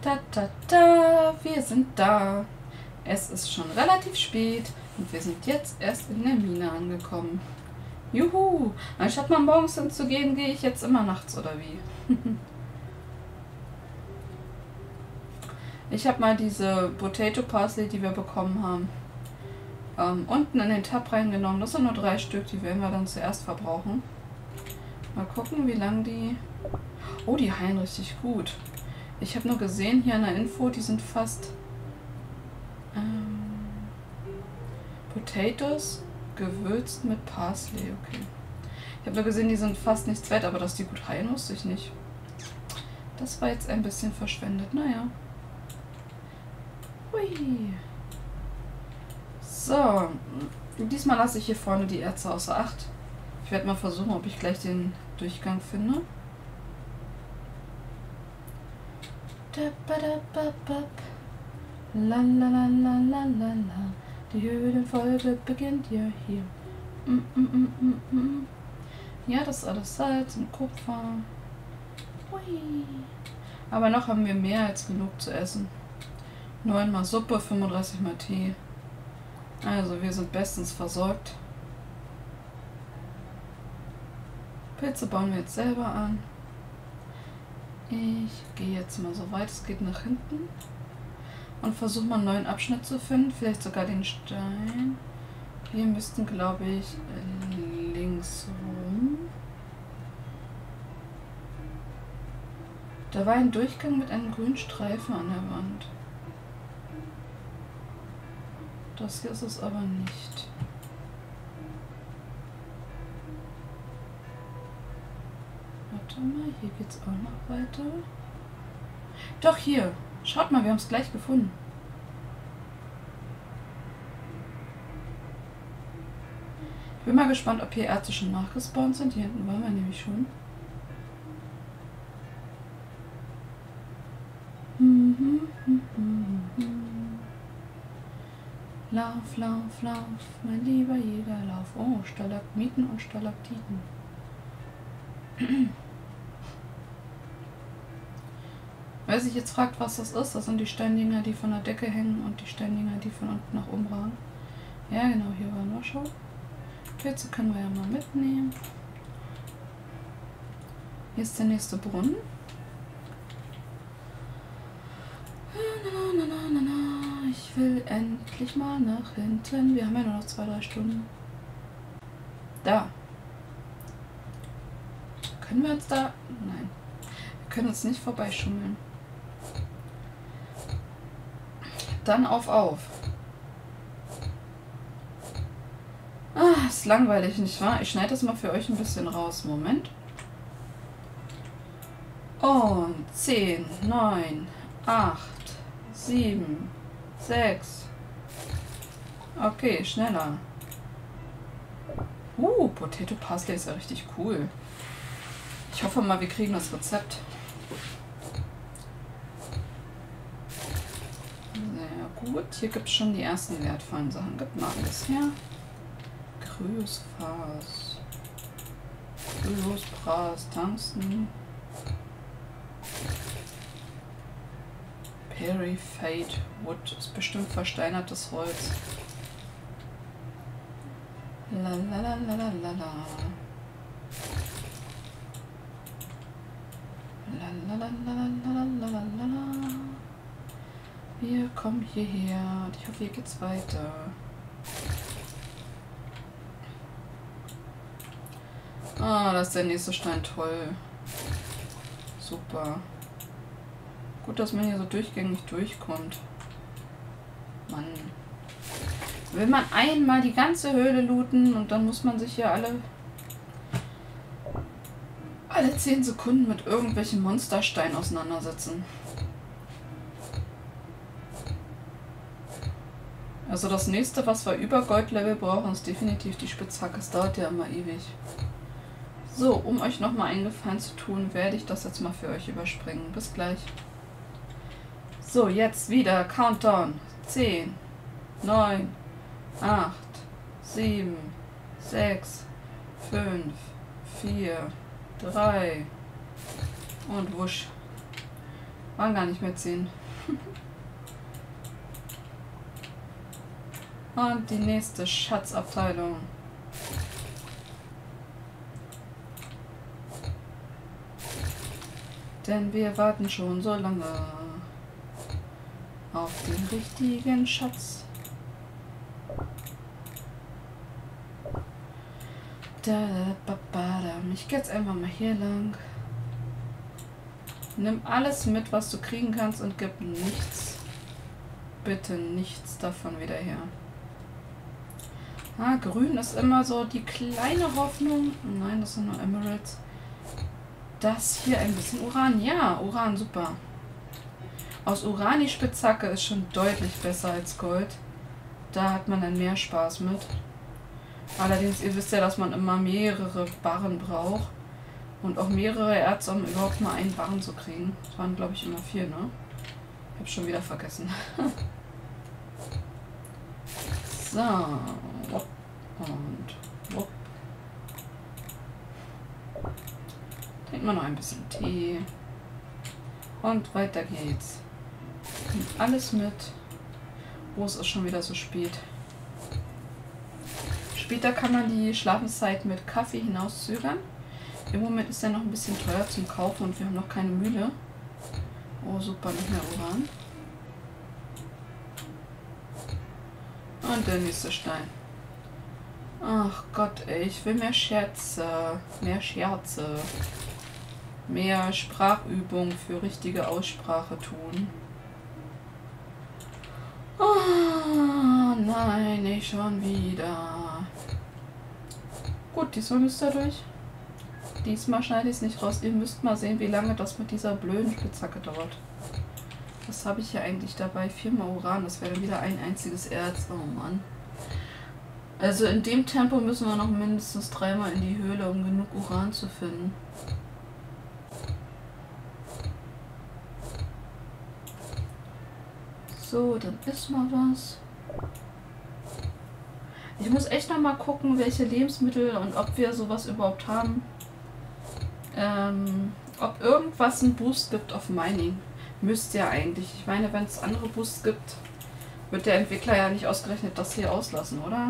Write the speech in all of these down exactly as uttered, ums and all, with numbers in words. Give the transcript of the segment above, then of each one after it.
Ta ta ta, wir sind da. Es ist schon relativ spät und wir sind jetzt erst in der Mine angekommen. Juhu! Anstatt mal morgens hinzugehen, gehe ich jetzt immer nachts, oder wie? Ich habe mal diese Potato Parsley, die wir bekommen haben, ähm, unten in den Tab reingenommen. Das sind nur drei Stück, die werden wir dann zuerst verbrauchen. Mal gucken, wie lang die... Oh, die heilen richtig gut. Ich habe nur gesehen hier in der Info, die sind fast... Ähm, Potatoes gewürzt mit Parsley, okay. Ich habe nur gesehen, die sind fast nichts wert, aber dass die gut heilen, wusste ich nicht. Das war jetzt ein bisschen verschwendet, naja. Hui. So, diesmal lasse ich hier vorne die Erze außer Acht. Ich werde mal versuchen, ob ich gleich den Durchgang finde. La la la la la la la. Die Höhlenfolge beginnt ja hier. Mm, mm, mm, mm, mm. Ja, das ist alles Salz und Kupfer. Hui. Aber noch haben wir mehr als genug zu essen. neun mal Suppe, fünfunddreißig mal Tee. Also wir sind bestens versorgt. Pilze bauen wir jetzt selber an. Ich gehe jetzt mal so weit es geht nach hinten und versuche mal einen neuen Abschnitt zu finden, vielleicht sogar den Stein. Wir müssten, glaube ich, links rum. Da war ein Durchgang mit einem grünen Streifen an der Wand. Das hier ist es aber nicht. Warte mal, hier geht es auch noch weiter. Doch, hier. Schaut mal, wir haben es gleich gefunden. Ich bin mal gespannt, ob hier Erze schon nachgespawnt sind. Hier hinten waren wir nämlich schon. Lauf, lauf, lauf, mein lieber Jäger, lauf. Oh, Stalagmiten und Stalaktiten. Wer sich jetzt fragt, was das ist, das sind die Steindinger, die von der Decke hängen und die Steindinger, die von unten nach oben ragen. Ja, genau, hier waren wir schon. Pilze können wir ja mal mitnehmen. Hier ist der nächste Brunnen. Ich will endlich mal nach hinten. Wir haben ja nur noch zwei, drei Stunden. Da. Können wir uns da... Nein. Wir können uns nicht vorbeischummeln. Dann auf, auf. Ah, ist langweilig, nicht wahr? Ich schneide das mal für euch ein bisschen raus. Moment. Und zehn, neun, acht, sieben, sechs. Okay, schneller. Uh, Potato Parsley ist ja richtig cool. Ich hoffe mal, wir kriegen das Rezept. Sehr gut. Hier gibt es schon die ersten wertvollen Sachen. Gib mal alles her. Kryosphas. Kryosphas, Tungsten. Perifate Wood ist bestimmt versteinertes Holz. La la la la la la la. La la la la la la la la. Wir kommen hierher. Ich hoffe, hier geht's weiter. Ah, das ist der nächste Stein. Toll. Super. Gut, dass man hier so durchgängig durchkommt. Mann. Will man einmal die ganze Höhle looten und dann muss man sich hier alle alle zehn Sekunden mit irgendwelchen Monstersteinen auseinandersetzen. Also das nächste, was wir über Goldlevel brauchen, ist definitiv die Spitzhacke. Es dauert ja immer ewig. So, um euch nochmal einen Gefallen zu tun, werde ich das jetzt mal für euch überspringen. Bis gleich. So, jetzt wieder Countdown. zehn, neun, acht, sieben, sechs, fünf, vier, drei und wusch. Waren gar nicht mehr zehn. Und die nächste Schatzabteilung. Denn wir warten schon so lange auf den richtigen Schatz. Da, da, ba, da. Ich gehe jetzt einfach mal hier lang. Nimm alles mit, was du kriegen kannst und gib nichts, bitte nichts davon wieder her. Ah, grün ist immer so die kleine Hoffnung. Nein, das sind nur Emeralds. Das hier ein bisschen Uran. Ja, Uran, super. Aus Uran die Spitzhacke ist schon deutlich besser als Gold. Da hat man dann mehr Spaß mit. Allerdings, ihr wisst ja, dass man immer mehrere Barren braucht. Und auch mehrere Erze, um überhaupt mal einen Barren zu kriegen. Das waren, glaube ich, immer vier, ne? Ich habe schon wieder vergessen. So. Und. Wupp. Trinken wir noch ein bisschen Tee. Und weiter geht's. Nimmt alles mit. Oh, es ist schon wieder so spät. Später kann man die Schlafenszeit mit Kaffee hinauszögern. Im Moment ist er noch ein bisschen teuer zum Kaufen und wir haben noch keine Mühle. Oh, super, nicht mehr Uran. Und der nächste Stein. Ach Gott, ey, ich will mehr Scherze. Mehr Scherze. Mehr Sprachübung für richtige Aussprache tun. Oh, nein, nicht schon wieder. Gut, diesmal müsst ihr durch. Diesmal schneide ich es nicht raus. Ihr müsst mal sehen, wie lange das mit dieser blöden Spitzhacke dauert. Was habe ich hier eigentlich dabei? Viermal Uran. Das wäre dann wieder ein einziges Erz. Oh Mann. Also in dem Tempo müssen wir noch mindestens dreimal in die Höhle, um genug Uran zu finden. So, dann ist mal was. Ich muss echt noch mal gucken, welche Lebensmittel und ob wir sowas überhaupt haben. Ähm, ob irgendwas einen Boost gibt auf Mining. Müsste ja eigentlich. Ich meine, wenn es andere Boosts gibt, wird der Entwickler ja nicht ausgerechnet das hier auslassen, oder?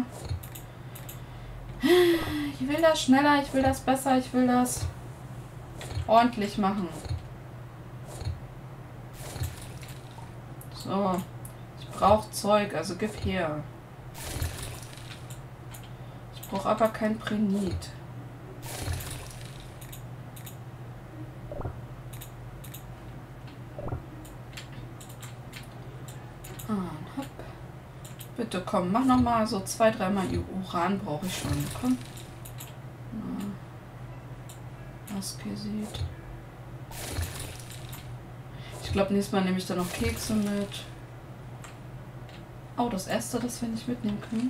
Ich will das schneller, ich will das besser, ich will das ordentlich machen. So, ich brauche Zeug, also gib her. Ich brauche aber kein Prenit. Ah, hopp. Bitte komm, mach noch mal so zwei, dreimal Uran brauche ich schon. Komm. Askesit. Ich glaube, nächstes Mal nehme ich dann noch Kekse mit. Oh, das erste, das wir nicht mitnehmen können.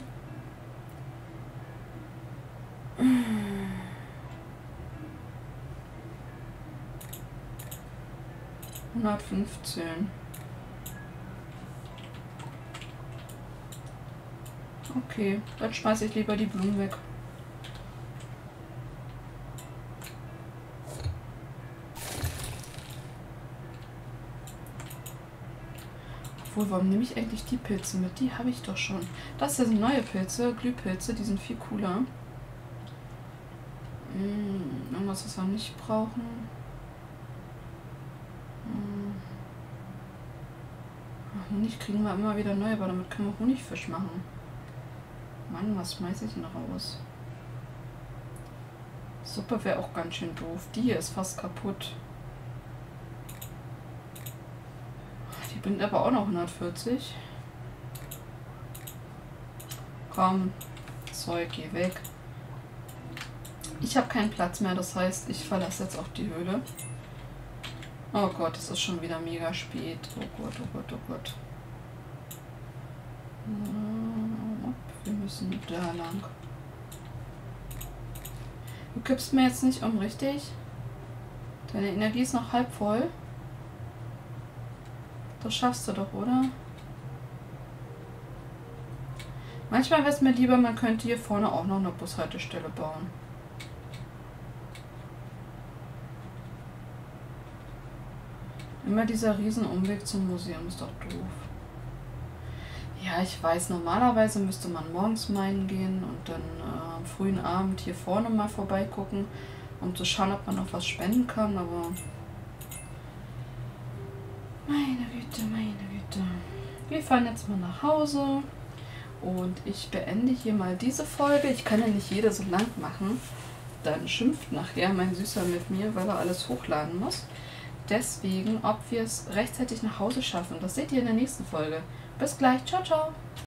hundertfünfzehn. Okay, dann schmeiße ich lieber die Blumen weg. Obwohl, warum nehme ich eigentlich die Pilze mit? Die habe ich doch schon. Das hier sind neue Pilze, Glühpilze, die sind viel cooler. Hm, irgendwas, was wir nicht brauchen. Hm. Ach, Honig kriegen wir immer wieder neu, aber damit können wir Honigfisch machen. Mann, was schmeiße ich noch aus? Suppe wäre auch ganz schön doof. Die hier ist fast kaputt. Die bringt aber auch noch hundertvierzig. Komm, Zeug, geh weg. Ich habe keinen Platz mehr, das heißt, ich verlasse jetzt auch die Höhle. Oh Gott, es ist schon wieder mega spät. Oh Gott, oh Gott, oh Gott. Wir müssen da lang. Du kippst mir jetzt nicht um, richtig? Deine Energie ist noch halb voll. Das schaffst du doch, oder? Manchmal wäre es mir lieber, man könnte hier vorne auch noch eine Bushaltestelle bauen. Immer dieser Riesenumweg zum Museum ist doch doof. Ja, ich weiß, normalerweise müsste man morgens meinen gehen und dann äh, am frühen Abend hier vorne mal vorbeigucken, um zu schauen, ob man noch was spenden kann, aber meine Güte, meine Güte. Wir fahren jetzt mal nach Hause und ich beende hier mal diese Folge. Ich kann ja nicht jede so lang machen. Dann schimpft nachher mein Süßer mit mir, weil er alles hochladen muss. Deswegen, ob wir es rechtzeitig nach Hause schaffen, das seht ihr in der nächsten Folge. Bis gleich, ciao, ciao!